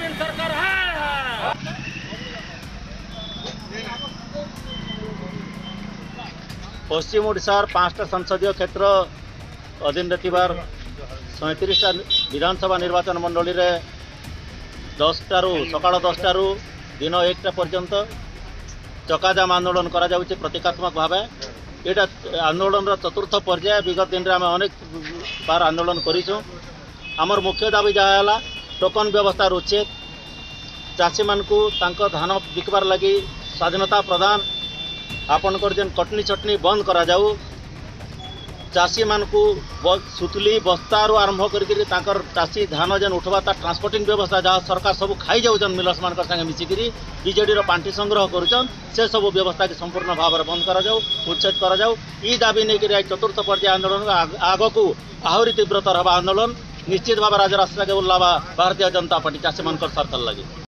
नवीन सरकार है। पश्चिम ओडिशार 5टा संसदीय क्षेत्र अधीन थिबार 37टा विधानसभा निर्वाचन मंडली रे 10टारू सकाळ 10टारू दिन 1टा पर्यंत चका जाम आंदोलन करा जाउछि प्रतीकात्मक भाव। एटा आंदोलन चतुर्थ पर्याय। विगत दिन रे आम अनेक बार आंदोलन करिछु। आमर मुख्य दाबी जहाँ टोकन व्यवस्था उच्छेद, चाषी मानकु तांको धान बिकबार लगी स्वाधीनता प्रदान, आपनकर जेन कटनी चटनी बंद करा जाऊ, चाषी मानकु सुतली बस्तारू आरंभ करके चाषी धान जेन उठवा ता ट्रांसपोर्टिंग व्यवस्था जहाँ सरकार सब खाई जाऊन मिलर्स मान संगे मिसिकी बीजेडी पांठी संग्रह करुचन से सब व्यवस्था की संपूर्ण भाव में बंद करा जाऊ, उच्छेद करा जाऊ। ई दाबी नहीं चतुर्थ पर्याय आंदोलन आग को आहरी तीव्रतर हवा आंदोलन निश्चित भाव राज्य रास्ता के ओल्लावा भारतीय जनता पार्टी चाषी मान स्वार्थ लगी।